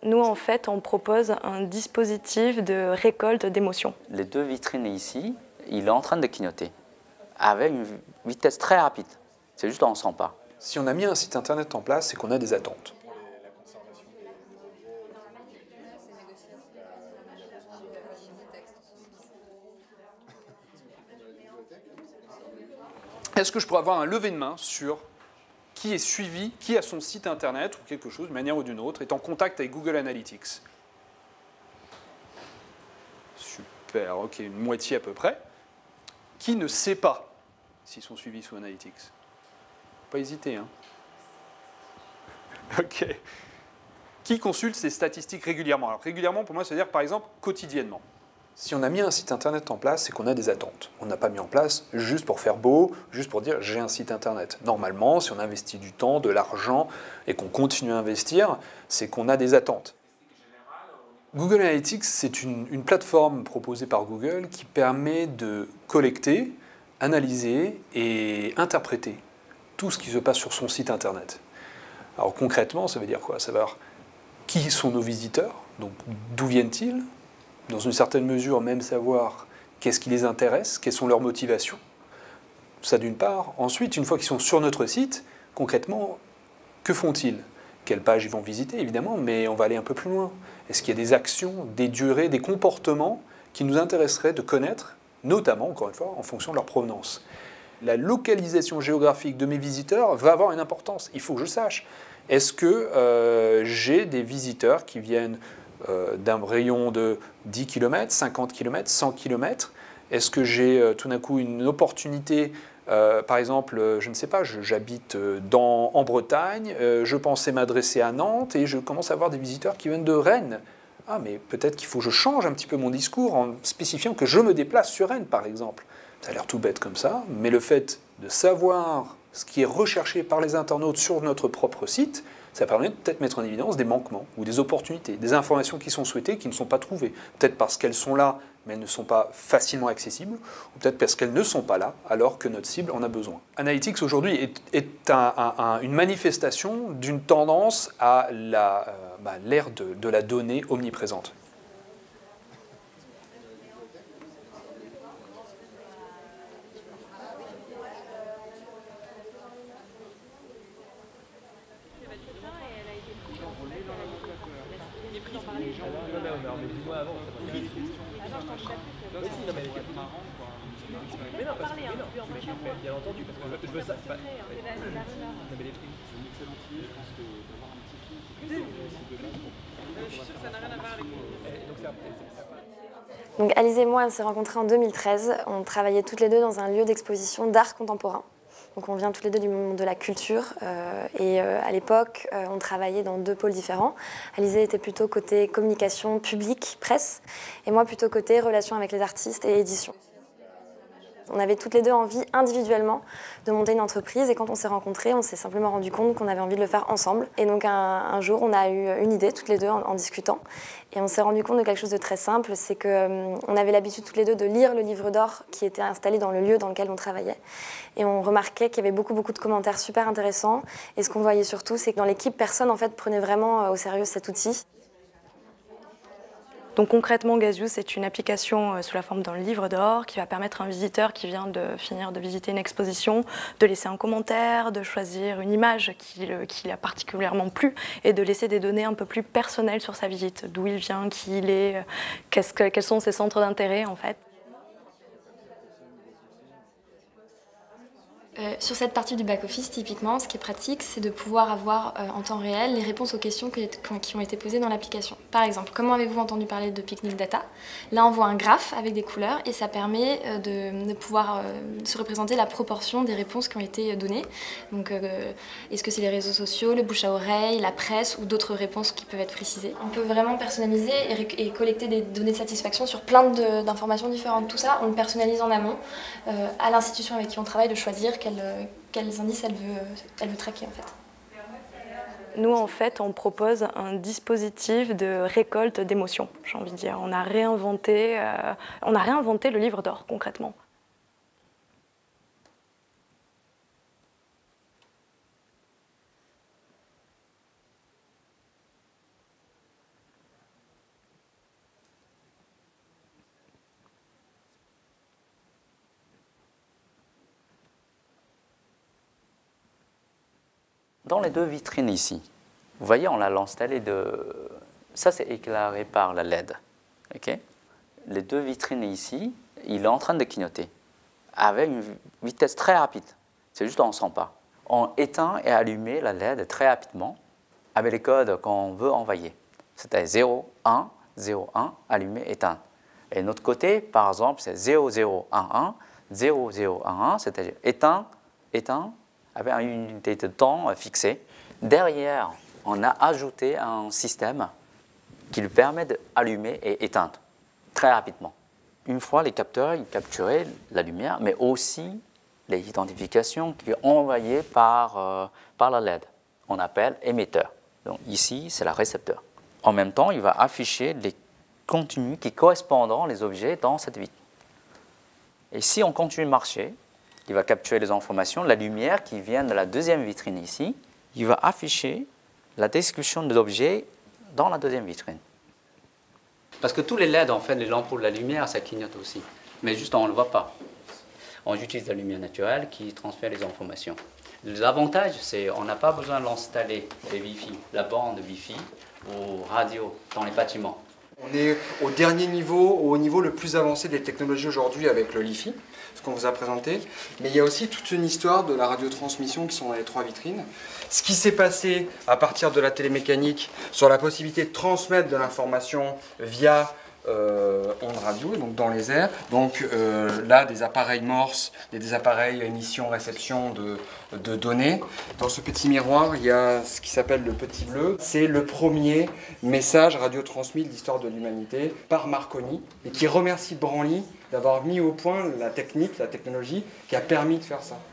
Nous, en fait, on propose un dispositif de récolte d'émotions. Les deux vitrines ici, il est en train de clignoter avec une vitesse très rapide. C'est juste on ne sent pas. Si on a mis un site internet en place, c'est qu'on a des attentes. Est-ce que je pourrais avoir un lever de main sur qui est suivi, qui a son site internet ou quelque chose, d'une manière ou d'une autre, est en contact avec Google Analytics? Super, ok, une moitié à peu près. Qui ne sait pas s'ils sont suivis sous Analytics? Pas hésiter, hein. Ok. Qui consulte ces statistiques régulièrement? Alors régulièrement, pour moi, ça veut dire par exemple quotidiennement. Si on a mis un site internet en place, c'est qu'on a des attentes. On n'a pas mis en place juste pour faire beau, juste pour dire j'ai un site internet. Normalement, si on investit du temps, de l'argent et qu'on continue à investir, c'est qu'on a des attentes. Google Analytics, c'est une plateforme proposée par Google qui permet de collecter, analyser et interpréter tout ce qui se passe sur son site internet. Alors concrètement, ça veut dire quoi? Ça veut dire qui sont nos visiteurs, donc d'où viennent-ils? Dans une certaine mesure, même savoir qu'est-ce qui les intéresse, quelles sont leurs motivations. Ça d'une part. Ensuite, une fois qu'ils sont sur notre site, concrètement, que font-ils? Quelles pages ils vont visiter, évidemment, mais on va aller un peu plus loin. Est-ce qu'il y a des actions, des durées, des comportements qui nous intéresseraient de connaître, notamment, encore une fois, en fonction de leur provenance? La localisation géographique de mes visiteurs va avoir une importance. Il faut que je sache. Est-ce que j'ai des visiteurs qui viennent d'un rayon de 10 km, 50 km, 100 km? Est-ce que j'ai tout d'un coup une opportunité, par exemple, je ne sais pas, j'habite en Bretagne, je pensais m'adresser à Nantes et je commence à avoir des visiteurs qui viennent de Rennes. Ah, mais peut-être qu'il faut que je change un petit peu mon discours en spécifiant que je me déplace sur Rennes, par exemple. Ça a l'air tout bête comme ça, mais le fait de savoir ce qui est recherché par les internautes sur notre propre site, ça permet de peut-être mettre en évidence des manquements ou des opportunités, des informations qui sont souhaitées, qui ne sont pas trouvées. Peut-être parce qu'elles sont là, mais elles ne sont pas facilement accessibles, ou peut-être parce qu'elles ne sont pas là, alors que notre cible en a besoin. Analytics aujourd'hui est une manifestation d'une tendance à l'ère de la donnée omniprésente. Donc Alizé et moi, on s'est rencontrés en 2013. On travaillait toutes les deux dans un lieu d'exposition d'art contemporain. Donc on vient toutes les deux du monde de la culture à l'époque, on travaillait dans deux pôles différents. Alizé était plutôt côté communication publique, presse, et moi plutôt côté relations avec les artistes et édition. On avait toutes les deux envie individuellement de monter une entreprise et quand on s'est rencontrés, on s'est simplement rendu compte qu'on avait envie de le faire ensemble. Et donc un jour, on a eu une idée toutes les deux en discutant et on s'est rendu compte de quelque chose de très simple, c'est qu'on avait l'habitude toutes les deux de lire le livre d'or qui était installé dans le lieu dans lequel on travaillait. Et on remarquait qu'il y avait beaucoup de commentaires super intéressants et ce qu'on voyait surtout, c'est que dans l'équipe, personne en fait prenait vraiment au sérieux cet outil. Donc concrètement, Gaziou, c'est une application sous la forme d'un livre d'or qui va permettre à un visiteur qui vient de finir de visiter une exposition de laisser un commentaire, de choisir une image qui lui a particulièrement plu et de laisser des données un peu plus personnelles sur sa visite, d'où il vient, qui il est, quels sont ses centres d'intérêt en fait. Sur cette partie du back-office, typiquement, ce qui est pratique, c'est de pouvoir avoir en temps réel les réponses aux questions qui ont été posées dans l'application. Par exemple, comment avez-vous entendu parler de Picnic Data? Là, on voit un graphe avec des couleurs et ça permet de pouvoir se représenter la proportion des réponses qui ont été données. Donc, est-ce que c'est les réseaux sociaux, le bouche à oreille, la presse ou d'autres réponses qui peuvent être précisées? On peut vraiment personnaliser et collecter des données de satisfaction sur plein d'informations différentes. Tout ça, on le personnalise en amont à l'institution avec qui on travaille de choisir quels indices elle veut traquer en fait. Nous, en fait, on propose un dispositif de récolte d'émotions, j'ai envie de dire. On a réinventé le livre d'or, concrètement. Dans les deux vitrines ici, vous voyez, on l'a installé de... Ça, c'est éclairé par la LED. Okay, les deux vitrines ici, il est en train de clignoter avec une vitesse très rapide. C'est juste on ne sent pas. On éteint et allume la LED très rapidement avec les codes qu'on veut envoyer. C'était 0, 1, 0, 1, allumé, éteint. Et de notre côté, par exemple, c'est 0, 0, 1, 1, 0, 0, 1, 1, c'est-à-dire éteint, éteint, avec une unité de temps fixée. Derrière, on a ajouté un système qui lui permet d'allumer et éteindre très rapidement. Une fois, les capteurs, ils capturaient la lumière, mais aussi les identifications qui sont envoyées par la LED. On appelle émetteur. Donc ici, c'est le récepteur. En même temps, il va afficher les contenus qui correspondent aux objets dans cette vitre. Et si on continue de marcher, il va capturer les informations, la lumière qui vient de la deuxième vitrine ici, il va afficher la description de l'objet dans la deuxième vitrine. Parce que tous les LED, en fait, les lampes de la lumière, ça clignote aussi. Mais juste, on ne le voit pas. On utilise la lumière naturelle qui transfère les informations. L'avantage, c'est qu'on n'a pas besoin d'installer les Wi-Fi, la bande Wi-Fi ou radio dans les bâtiments. On est au dernier niveau, au niveau le plus avancé des technologies aujourd'hui avec le Li-Fi, ce qu'on vous a présenté. Mais il y a aussi toute une histoire de la radiotransmission qui sont dans les trois vitrines. Ce qui s'est passé à partir de la télémécanique sur la possibilité de transmettre de l'information via ondes radio, donc dans les airs. Donc là, des appareils Morse, des appareils émission-réception de données. Dans ce petit miroir, il y a ce qui s'appelle le petit bleu. C'est le premier message radiotransmis de l'histoire de l'humanité par Marconi et qui remercie Branly d'avoir mis au point la technique, la technologie qui a permis de faire ça.